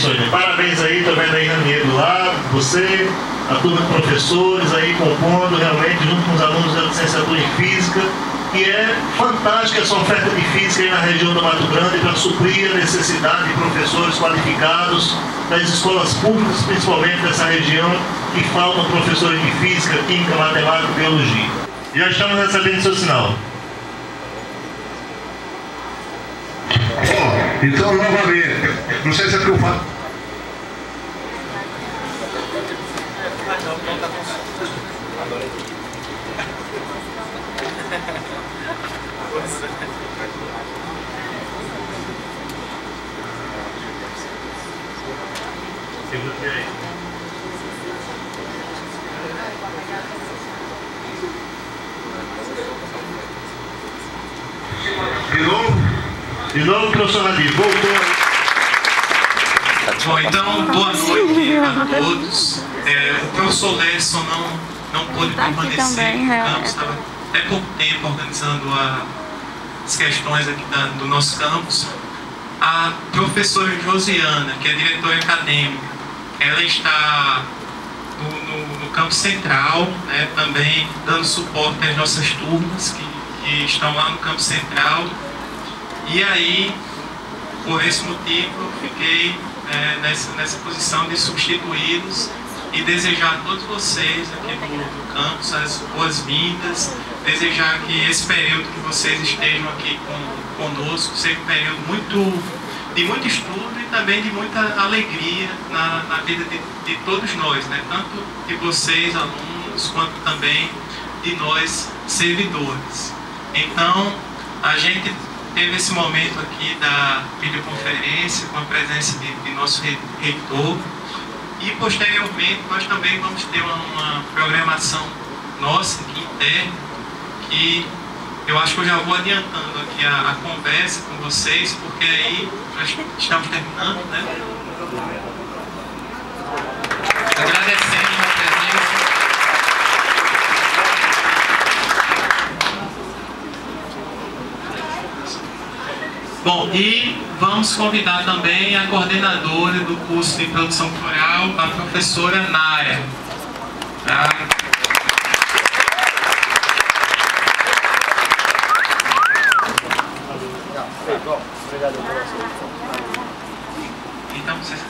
Sônia. Parabéns aí, tô vendo aí Ranieri do lado, você, a turma de professores aí compondo realmente junto com os alunos da licenciatura em Física, que é fantástica essa oferta de Física aí na região do Mato Grande para suprir a necessidade de professores qualificados das escolas públicas, principalmente dessa região, que faltam professores de Física, Química, Matemática e Biologia. Já estamos recebendo seu sinal. Então, novamente, não sei se é que eu falo. De novo, professor Nadir, voltou. Bom, então, boa noite a todos. O professor Lerson não pôde permanecer no campus, estava até pouco tempo organizando as questões aqui do nosso campus. A professora Josiana, que é diretora acadêmica, ela está no campus central, né, também dando suporte às nossas turmas que estão lá no campus central. E aí, por esse motivo, eu fiquei nessa posição de substituí-los e desejar a todos vocês aqui do campus as boas-vindas, desejar que esse período que vocês estejam aqui conosco seja um período de muito estudo e também de muita alegria na vida de todos nós, né? Tanto de vocês, alunos, quanto também de nós, servidores. Então, a gente teve esse momento aqui da videoconferência com a presença de nosso reitor e posteriormente nós também vamos ter uma programação nossa aqui interna, que eu acho que eu já vou adiantando aqui a conversa com vocês, porque aí nós estamos terminando, né? Agradecendo a presença. Bom, e vamos convidar também a coordenadora do curso de produção floral, a professora Nara. Tá? Então, vocês...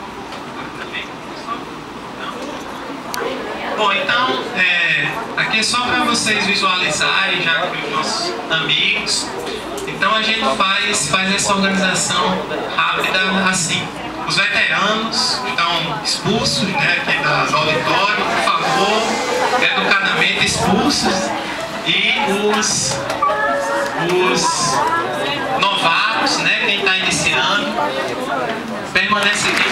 Bom, então, aqui é só para vocês visualizarem já com os nossos amigos. Então a gente faz essa organização rápida assim. Os veteranos estão expulsos, né, aqui do auditório, por favor, educadamente expulsos. E os novatos, né, quem está iniciando, permanece aqui.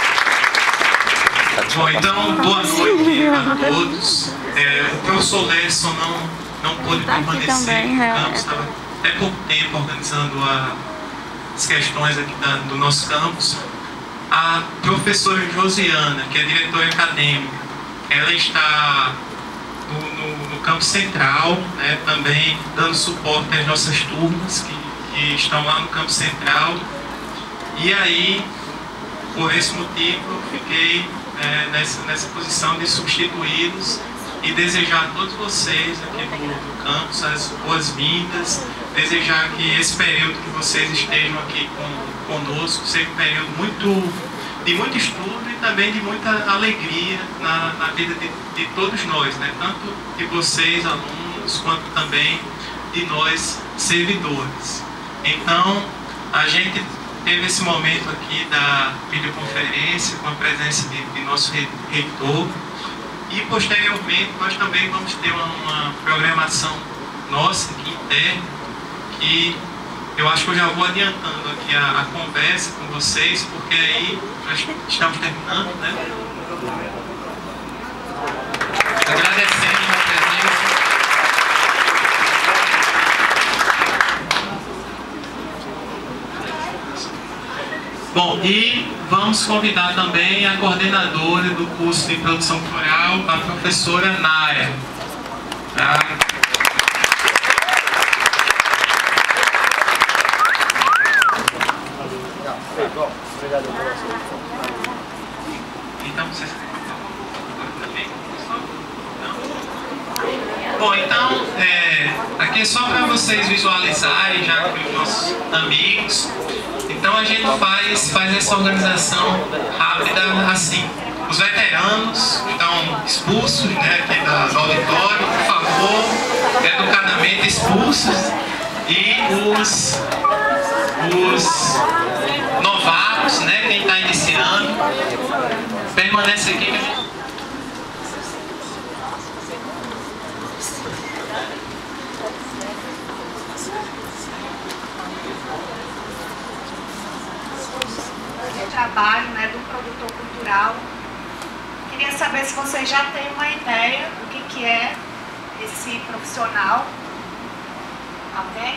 Bom, então, boa noite a todos. O professor Lerson não pôde permanecer no campus, estava até pouco tempo organizando as questões aqui do nosso campus. A professora Josiana, que é diretora acadêmica, ela está no campus central, né, também dando suporte às nossas turmas que estão lá no campus central. E aí, por esse motivo, eu fiquei nessa posição de substituí-los e desejar a todos vocês aqui do campus as boas-vindas, desejar que esse período que vocês estejam aqui conosco seja um período de muito estudo e também de muita alegria na vida de todos nós, né? Tanto de vocês, alunos, quanto também de nós, servidores. Então, a gente teve esse momento aqui da videoconferência com a presença de nosso reitor e posteriormente nós também vamos ter uma programação nossa aqui interna, que eu acho que eu já vou adiantando aqui a conversa com vocês, porque aí nós estamos terminando, né? Agradecendo a presença. Bom, e vamos convidar também a coordenadora do curso de produção floral, a professora Nara. Tá? Perfeito, obrigado pela sua. Então, vocês também? Não? Bom, então, aqui é só para vocês visualizarem, já com os nossos amigos. Então, a gente faz essa organização rápida assim. Os veteranos estão expulsos, né, aqui do auditório, por favor, educadamente expulsos. E os novatos, né, quem está iniciando, permanece aqui, né? Trabalho, né, do produtor cultural. Queria saber se vocês já têm uma ideia do que é esse profissional. Alguém?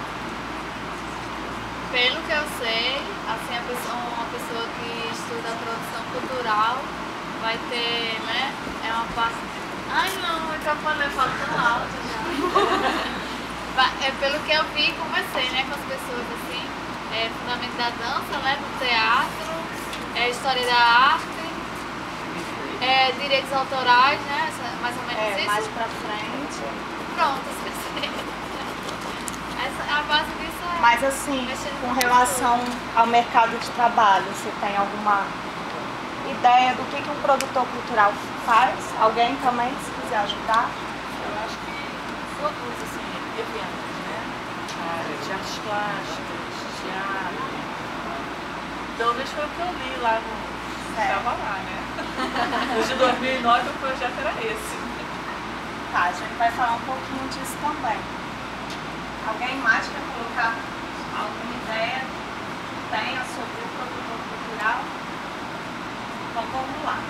Pelo que eu sei, assim, uma pessoa que estuda produção cultural vai ter, né, é uma parte... Ai não, eu falei, falo tão alto já. Pelo que eu vi, conversei, né, com as pessoas, assim, fundamento da dança, né, do teatro, história da arte, direitos autorais, né, mais ou menos isso. Mais pra frente. Pronto, esqueci. A base disso é... Mas assim, com relação ao mercado de trabalho, você tem alguma ideia do que um produtor cultural faz? Alguém também, se quiser ajudar? Eu acho que todos, assim, eventos, né? A área de artes plásticas, teatro. Pelo menos foi o que eu li lá no... Estava lá, né? No de 2009 o projeto era esse. Tá, a gente vai falar um pouquinho disso também. Alguém mais quer colocar alguma ideia que tenha sobre o produtor cultural? Então vamos lá.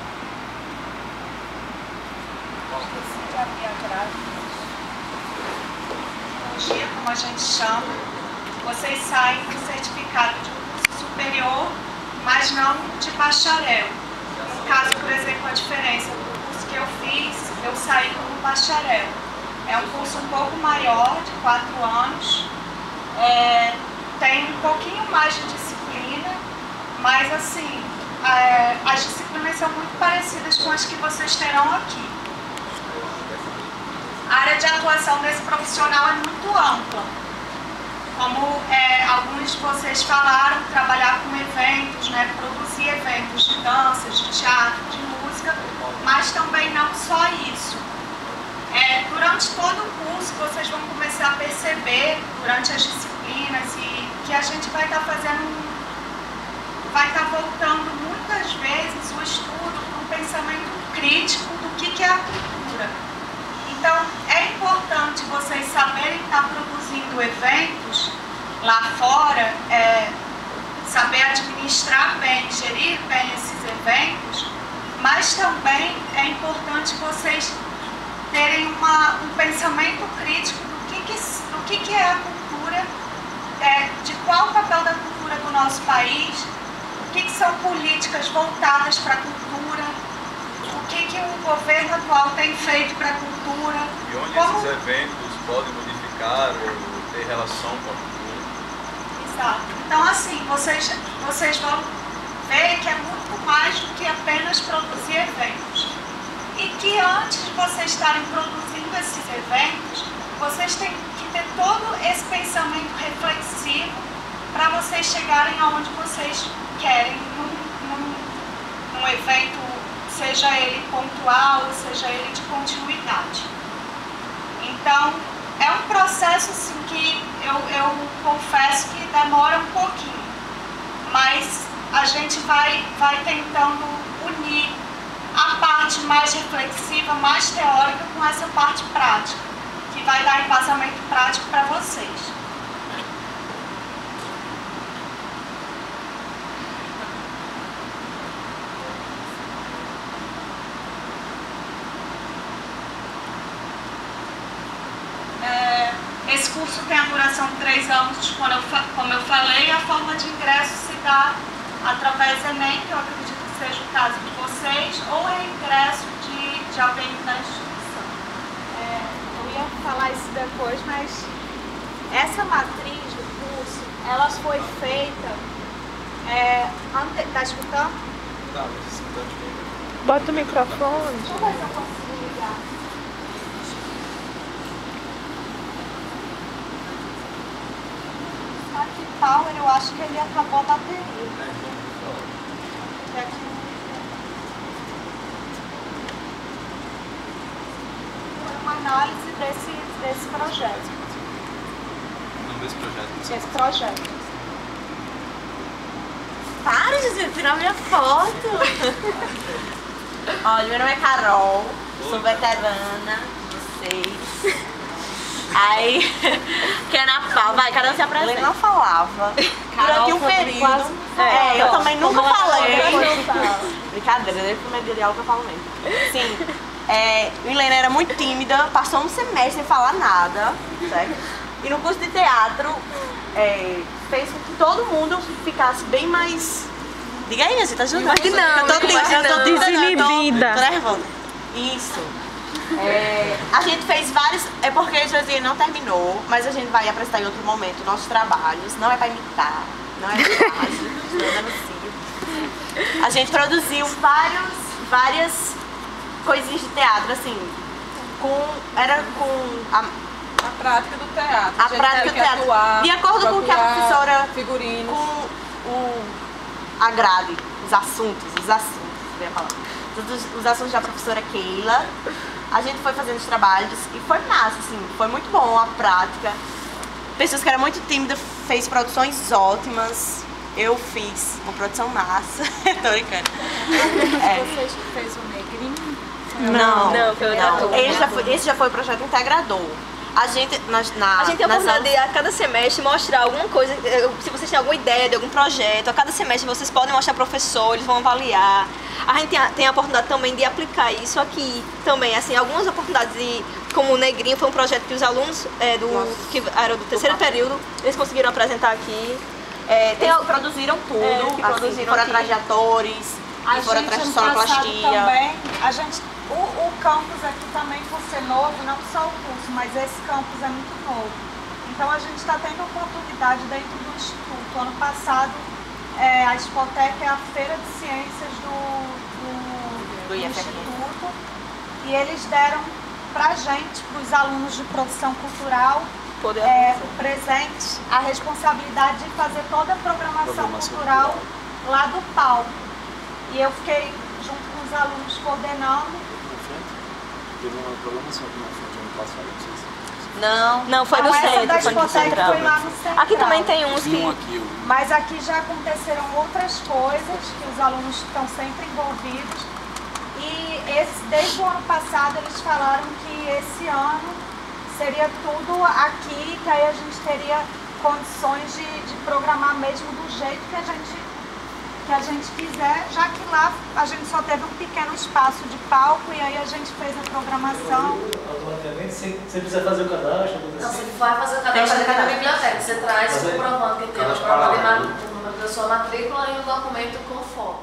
Esqueci de abrir a grade. Tecnologia, como a gente chama, vocês saem com certificado de um curso superior, mas não de bacharel. No caso, por exemplo, a diferença do curso que eu fiz, eu saí como bacharel. É um curso um pouco maior, de 4 anos, tem um pouquinho mais de disciplina, mas assim, as disciplinas são muito parecidas com as que vocês terão aqui. A área de atuação desse profissional é muito ampla. Como alguns de vocês falaram, trabalhar com eventos, né, produzir eventos de danças, de teatro, de música, mas também não só isso. Durante todo o curso, vocês vão começar a perceber, durante as disciplinas, e que a gente vai estar vai estar voltando muitas vezes o estudo para um pensamento crítico do que é a cultura. Então, é importante vocês saberem estar produzindo eventos lá fora, saber administrar bem, gerir bem esses eventos, mas também é importante vocês terem um pensamento crítico do que é a cultura, de qual o papel da cultura do nosso país, o que são políticas voltadas para a cultura, o que o governo atual tem feito para a cultura. E onde esses eventos podem modificar ou ter relação com a cultura. Exato. Então, assim, vocês vão ver que é muito mais do que apenas produzir eventos. E que antes de vocês estarem produzindo esses eventos, vocês têm que ter todo esse pensamento reflexivo para vocês chegarem aonde vocês querem num evento, seja ele pontual, seja ele de continuidade. Então, é um processo assim, que eu confesso que demora um pouquinho, mas a gente vai tentando unir a parte mais reflexiva, mais teórica, com essa parte prática, que vai dar embasamento prático para vocês. Esse curso tem a duração de 3 anos, como eu falei, a forma de ingresso se dá através do Enem, que eu acredito que seja o caso de vocês, ou é ingresso de alguém da instituição. Eu ia falar isso depois, mas essa matriz do curso, ela foi feita Tá escutando? Tá, mas escutando bem. Bota o microfone. Deixa eu ver se eu consigo ligar. Aqui Power, eu acho que ele acabou a bateria. Porque aqui foi uma análise desse projeto. Não, desse projeto. Desse projeto. Para, Jesus, tirar minha foto. Olha, meu nome é Carol, sou veterana, vocês. Aí, que é na FAO, vai, cada um se apresenta. Ele não falava. Durante um período. Eu também nunca falei. Brincadeira, desde o primeiro dia de aula que eu falo mesmo. Sim. Milena era muito tímida, passou um semestre sem falar nada, certo? E no curso de teatro, fez com que todo mundo ficasse bem mais... Diga aí, você tá ajudando? Acho que não, eu tô desinibida. Tô nervosa. Isso. A gente fez vários... É porque a gente não terminou, mas a gente vai apresentar em outro momento nossos trabalhos. Não é pra imitar, não é fácil, não denuncio. A gente produziu várias coisinhas de teatro, assim, era com a prática do teatro. A prática do teatro. Atuar, de acordo com o que a professora... Figurinos. Com a grade, os assuntos, eu ia falar. Os assuntos da professora Keila. A gente foi fazendo os trabalhos e foi massa, assim, foi muito bom a prática. Pessoas que eram muito tímidas, fez produções ótimas. Eu fiz uma produção massa. Tô brincando. Você fez o Negrinho? Não, esse já foi o projeto integrador. A gente tem a oportunidade de, a cada semestre, mostrar alguma coisa. Se vocês têm alguma ideia de algum projeto, a cada semestre vocês podem mostrar para o professor, eles vão avaliar. A gente tem a oportunidade também de aplicar isso aqui também, assim, algumas oportunidades como o Negrinho, foi um projeto que os alunos que eram do terceiro período, eles conseguiram apresentar aqui. Eles produziram tudo, foram atrás de atores, foram atrás de sonoplastia. O campus aqui também, por ser novo, não só o curso, mas esse campus é muito novo. Então a gente está tendo oportunidade dentro do Instituto. Ano passado, a Expotec é a Feira de Ciências do Instituto, e eles deram para a gente, para os alunos de produção cultural, o presente, a responsabilidade de fazer toda a programação cultural lá do palco. E eu fiquei junto com os alunos coordenando. Teve uma programação aqui na frente ano passado, não sei se... Não, foi no centro, foi no central. Foi lá no central. Aqui também tem uns que... Mas aqui já aconteceram outras coisas, que os alunos estão sempre envolvidos. E desde o ano passado eles falaram que esse ano seria tudo aqui, que aí a gente teria condições de programar mesmo do jeito que a gente quiser, já que lá a gente só teve um pequeno espaço de palco e aí a gente fez a programação. Você precisa fazer o cadastro? Não, você vai fazer o cadastro aqui na biblioteca. Você traz comprovando que tem o número da sua matrícula e o documento com foto.